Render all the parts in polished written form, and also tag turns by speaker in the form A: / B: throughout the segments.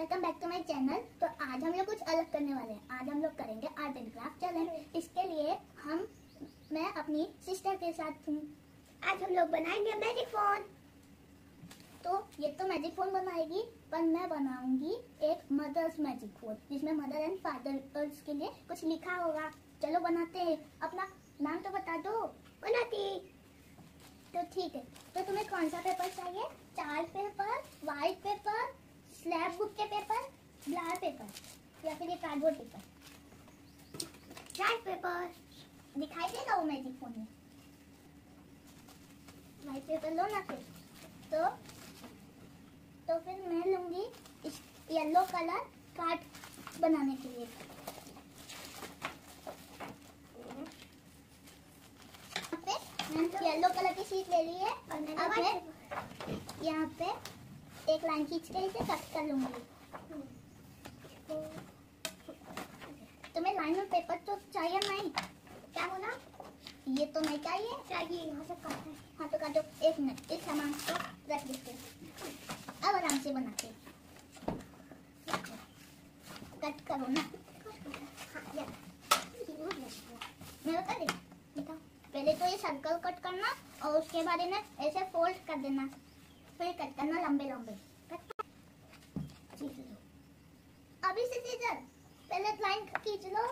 A: Welcome back to my channel. तो आज हम लोग कुछ अलग करने वाले हैं। आज हम लोग करेंगे आर्ट एंड क्राफ्ट चैलेंज। इसके लिए मैं अपनी सिस्टर के साथ हूँ।
B: आज हम लोग बनाएंगे मैजिक फोन।
A: तो ये तो मैजिक फोन बनाएगी, पर मैं बनाऊंगी एक मदर्स मैजिक फोन, जिसमें मदर एंड फादर्स के लिए कुछ लिखा होगा। चलो बनाते हैं। अपना नाम तो बता दो।
B: बनाती।
A: तो ठीक है, तो तुम्हें कौन सा पेपर चाहिए? Chart paper, white paper, slab book के पेपर, ब्लैक पेपर या फिर ये कार्डबोर्ड पेपर?
B: चार्ट पेपर
A: दिखाई देगा वो मैजिक फोन में। व्हाइट पेपर लो ना फिर। तो फिर मैं लूंगी इस येलो कलर कार्ड बनाने के लिए। मैंने येलो कलर की शीट ले ली है और अब यहाँ पे एक लाइन खींच के इसे कट कर लूंगी। तुम्हें लाइन में पेपर तो चाहिए नहीं?
B: क्या बोला?
A: ये तो नहीं चाहिए।
B: चाहिए, यहाँ से काटना है।
A: हाँ तो काटो। एक मिनट, इस सामान को रख देते। अब आराम से बनाते। कट करो ना। मैं बता दी। पहले तो ये सर्कल कट करना और उसके बाद इन्हें ऐसे फोल्ड कर देना, फिर कट करना लंबे लंबे। अभी से सीजर पहले लाइन खींच लो।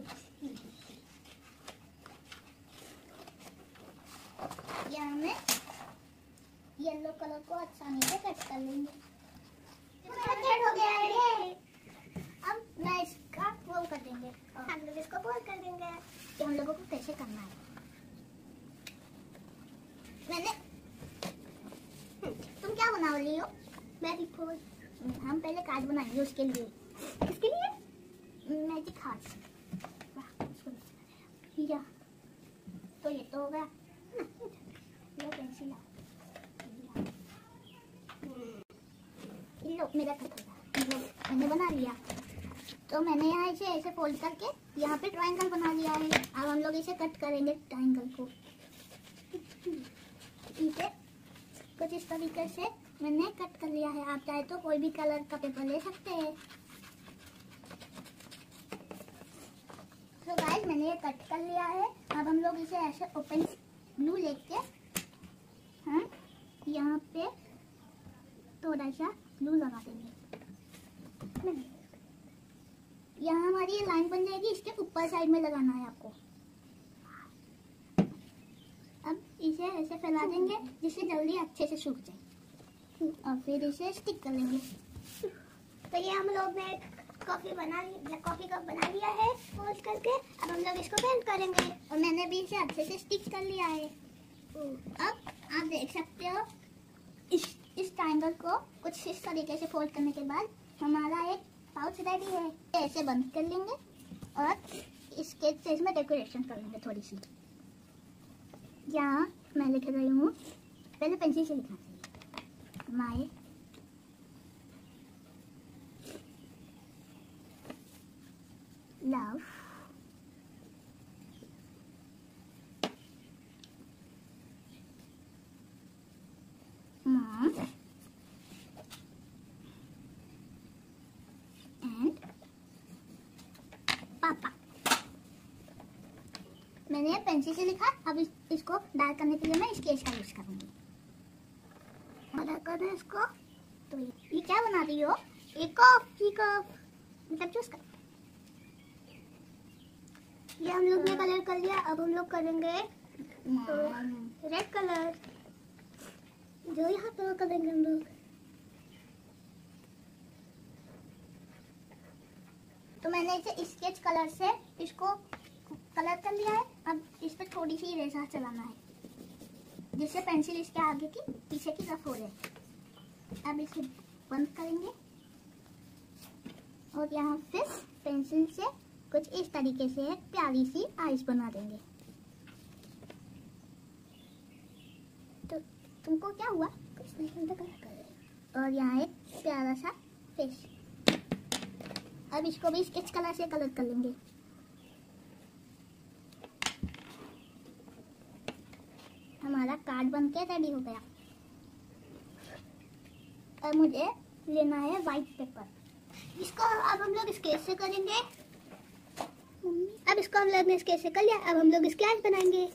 A: यहाँ में येलो कलर को आसानी से कट कर लेंगे।
B: हो गया है ये।
A: अब मैं इसका फोल्ड कर देंगे।
B: हम लोग इसको फोल्ड कर देंगे।
A: कि हम लोगों को कैसे करना है। तुम क्या बना रही हो?
B: Magic phone.
A: हम पहले कार्ड बनाएंगे उसके लिए।
B: किसके लिए?
A: Magic heart. या तो ये तो हो गया। लो पेंसिल लो, मेरा कट हो गया। मैंने बना लिया। तो मैंने यहाँ इसे ऐसे फोल्ड करके यहाँ पे ट्रायंगल बना लिया है। अब हम लोग इसे कट करेंगे ट्रायंगल को। ठीक है, कुछ इस तरीके से मैंने कट कर लिया है। आप चाहे तो कोई भी कलर का पेपर ले सकते हैं। तो गाइस मैंने ये कट कर लिया है। अब हम लोग इसे ऐसे ओपन ग्लू लेके हम यहाँ पे थोड़ा सा ग्लू लगा देंगे। यहाँ हमारी ये लाइन बन जाएगी। इसके ऊपर साइड में लगाना है आपको। अब इसे ऐसे फैला देंगे जिससे जल्दी अच्छे से सूख जाए और फिर इसे स्टिक कर लेंगे।
B: तो ये हम लोग ने कॉफी कप बना लिया है फोल्ड करके। अब हम लोग इसको पेंट करेंगे
A: और मैंने भी इसे अच्छे से स्टिक कर लिया है। अब आप देख सकते हो इस ट्रायंगल को कुछ इस तरीके से फोल्ड करने के बाद हमारा एक पाउच रेडी है। ऐसे बंद कर लेंगे और इसके से इसमें डेकोरेशन कर लेंगे थोड़ी सी। यहाँ मैं लिख रही हूँ, पहले पेंसिल से लिखना चाहिए। माय लव मॉम एंड पापा। मैंने पेंसिल से लिखा। अब इसको डार्क करने के लिए मैं स्केच का यूज करूंगी। मदद करो इसको। तो ये क्या बना रही हो?
B: एक कॉफी कप।
A: मतलब चूज कर।
B: ये हम लोग ने कलर कर लिया। अब हम लोग करेंगे रेड कलर, जो यहाँ पे करेंगे हम लोग।
A: तो मैंने इसे स्केच कलर से इसको कलर कर लिया है। अब इस पर थोड़ी सी इरेजर चलाना है जिससे पेंसिल इसके आगे की पीछे की तरफ हो जाए। अब इसे बंद करेंगे और यहाँ पे पेंसिल से कुछ इस तरीके से एक प्यारी सी आइस बना देंगे। तो तुमको क्या हुआ?
B: कुछ नहीं, तो कलर कर रहे।
A: और यहाँ एक प्यारा सा फेस। अब इसको भी स्केच कलर से कलर कर लेंगे। हमारा कार्ड बनके रेडी हो गया। अब मुझे लेना है व्हाइट पेपर।
B: इसको अब हम लोग स्केच से करेंगे। अब इसको हम लोग ने स्केच से कर लिया, अब हम लोग स्केच बनाएंगे।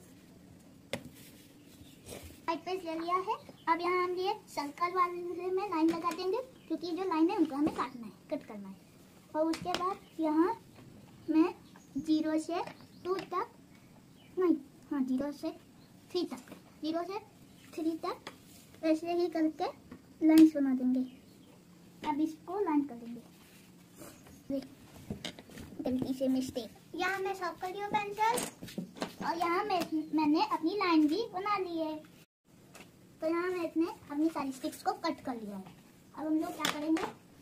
A: व्हाइट पेज ले लिया है। अब यहाँ हम ये सर्कल वाले में लाइन लगा देंगे, क्योंकि जो लाइन है उनको हमें काटना है, कट करना है। और उसके बाद यहाँ मैं 0 से 2 तक, नहीं हाँ 0 से 3 तक, 0 से 3 तक ऐसे ही करके लाइन्स बना देंगे। अब इसको लाइन कर देंगे। गलती से मिस्टेक।
B: यहाँ मैं शॉर्प कर रही हूँ पेंसिल,
A: और यहाँ मैंने अपनी लाइन भी बना ली है। तो यहाँ मैंने अपनी सारी स्टिक्स को कट कर लिया है। अब हम लोग क्या करेंगे,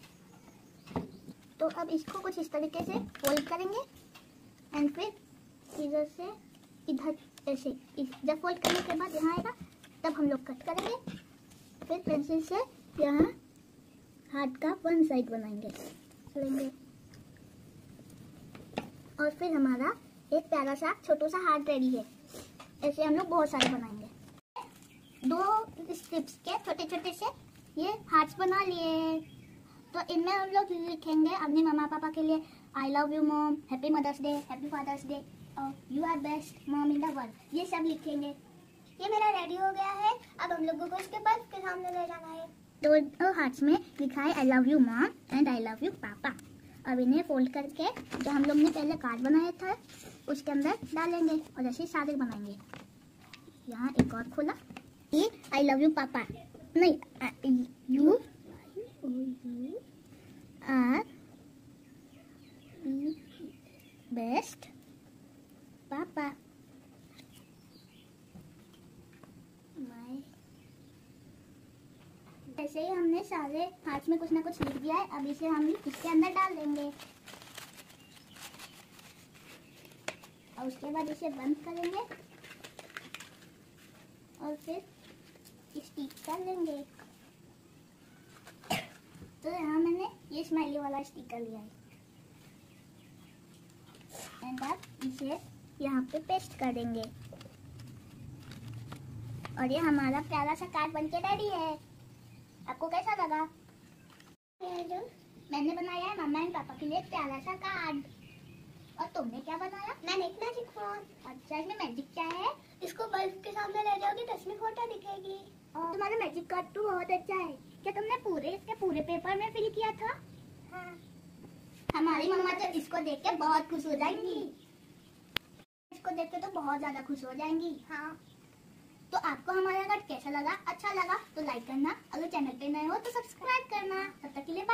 A: तो अब इसको कुछ इस तरीके से फोल्ड करेंगे एंड फिर इधर से इधर ऐसे जब फोल्ड करने के बाद यहाँ आएगा तब हम लोग कट करेंगे। फिर पेंसिल से यहाँ हार्ट का वन साइड बनाएंगे लेंगे, और फिर हमारा एक प्यारा सा छोटा सा हार्ट रेडी है। ऐसे हम लोग बहुत सारे बनाएंगे। 2 स्ट्रिप्स के छोटे छोटे से ये हार्ट्स बना लिए। तो इनमें हम लोग लिखेंगे अपने मम्मा पापा के लिए I love you mom, happy mother's day, happy father's day, और you are best mom in the world, ये सब लिखेंगे।
B: ये मेरा रेडी हो गया है। अब हम लोगों को इसके बल्ब के सामने ले जाना है।
A: तो हार्ट्स में लिखा है I love you mom and I love you papa. अब इन्हें फोल्ड करके जो हम लोग ने पहले कार्ड बनाया था उसके अंदर डालेंगे और ऐसे सारे बनाएंगे। यहाँ एक और खोला, ये आई लव यू पापा, नहीं यू आर बेस्ट पापा। ऐसे ही हमने सारे हाथ में कुछ ना कुछ लिख दिया है। अब इसे हम इसके अंदर डाल देंगे और उसके बाद इसे बंद करेंगे और फिर स्टिक कर लेंगे। तो यहाँ मैंने ये स्माइली वाला स्टिकर लिया है एंड अब इसे यहाँ पे पेस्ट कर देंगे और ये हमारा प्यारा सा कार्ड बनके रेडी है। आपको कैसा लगा?
B: जो
A: मैंने बनाया है मम्मा एंड पापा के लिए प्यारा सा कार्ड। और तुमने क्या बनाया?
B: मैंने एक मैजिक फोन।
A: अच्छा, इसमें मैजिक क्या है?
B: इसको बल्ब के सामने ले जाओगे तो इसमें फोटो दिखेगी।
A: और तुम्हारा मैजिक कार्ड तो बहुत अच्छा है। क्या तुमने इसके पूरे पेपर में फिल किया था?
B: हाँ।
A: हमारी मम्मा तो इसको देख के बहुत खुश हो जाएंगी। इसको देख के तो बहुत ज्यादा खुश हो जाएंगी।
B: हाँ।
A: तो आपको हमारा कार्ड कैसा लगा? अच्छा लगा तो लाइक करना, अगर चैनल पे नए हो तो सब्सक्राइब करना। तब तक के लिए